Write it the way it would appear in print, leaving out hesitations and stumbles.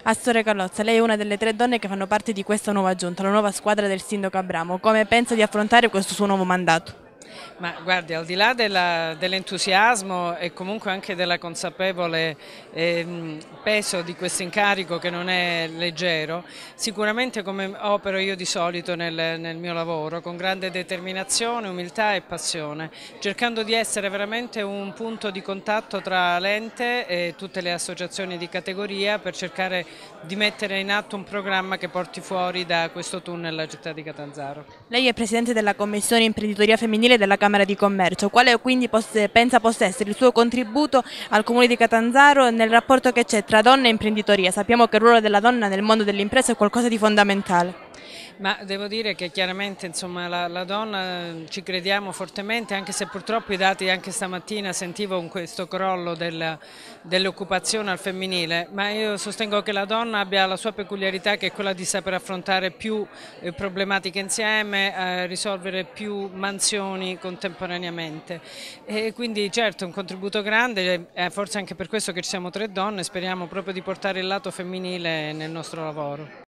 Astore Carlozza, lei è una delle 3 donne che fanno parte di questa nuova giunta, la nuova squadra del sindaco Abramo. Come pensa di affrontare questo suo nuovo mandato? Ma guardi, al di là dell'entusiasmo e comunque anche della consapevole peso di questo incarico che non è leggero, sicuramente come opero io di solito nel mio lavoro, con grande determinazione, umiltà e passione, cercando di essere veramente un punto di contatto tra l'ente e tutte le associazioni di categoria per cercare di mettere in atto un programma che porti fuori da questo tunnel la città di Catanzaro. Lei è presidente della Commissione Imprenditoria Femminile della Camera di Commercio. Quale quindi pensa possa essere il suo contributo al Comune di Catanzaro nel rapporto che c'è tra donna e imprenditoria? Sappiamo che il ruolo della donna nel mondo dell'impresa è qualcosa di fondamentale. Ma devo dire che chiaramente insomma, la donna ci crediamo fortemente, anche se purtroppo i dati anche stamattina sentivo questo crollo dell'occupazione al femminile, ma io sostengo che la donna abbia la sua peculiarità, che è quella di saper affrontare più problematiche insieme, risolvere più mansioni contemporaneamente. E quindi certo un contributo grande, forse anche per questo che ci siamo 3 donne, speriamo proprio di portare il lato femminile nel nostro lavoro.